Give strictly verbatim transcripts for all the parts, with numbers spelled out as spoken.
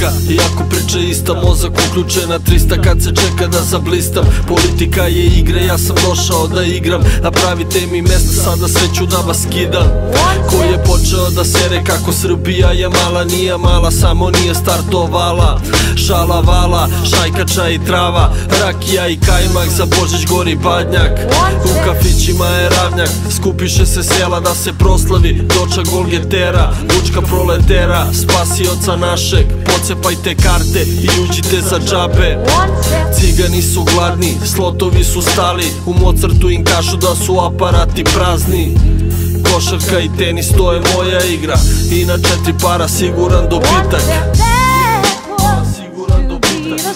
slika, iako priča ista, mozak uključen na trista kad se čeka da zablistam. Politika je igra, ja sam došao da igram. Napravite mi mesta, sada sve ću da vas skidam. Ko je počeo da sere kako Srbija je mala? Nije mala, samo nije startovala. Šala vala, šajkača i trava, rakija i kajmak, za Božić gori badnjak. U kafićima je ravnjak, skupiše se sela da se proslavi dočak golgetera, lučka proletera, spasioca našeg. Pocepajte karte i uđite za džabe. Cigani su gladni, slotovi su stali, u Mozartu im kažu da su aparati prazni. Košarka i tenis, to je moja igra, i na četiri para siguran dobitak. Siguran dobitak.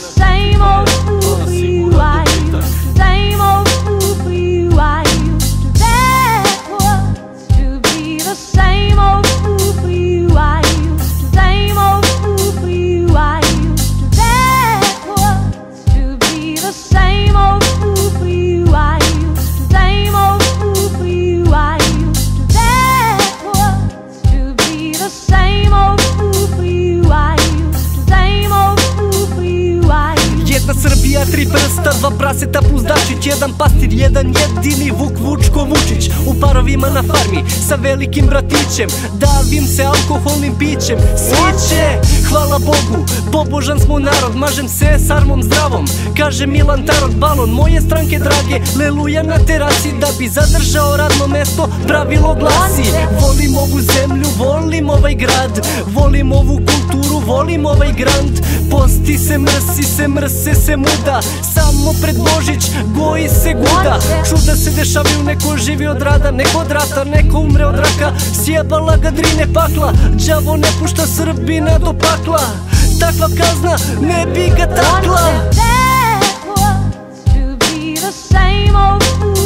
Srbija, tri prsta, dva praseta plus Dačić, jedan pastir, jedan jedini Vuk Vučko Vučić. U parovima na farmi sa velikim bratićem, davim se alkoholnim pićem. Sviće, hvala Bogu, pobožan smo narod, mažem se sarmom zdravom, kaže Milan Tarot. Balon moje stranke drage, leluja na terasi, da bi zadržao radno mesto, pravilo glasi: volim ovu zemlju, volim ovaj grad, volim ovu kulturu, volim ovaj grand. Posti se, mrsi se, mrse se muda, samo pred Božić goji se guda. Čuda se dešavaju, neko živi od rada, neko od rata, neko umre od raka. Sjebala ga drine pakla, đavo ne pušta Srbina do pakla. Takva kazna ne bi ga takla.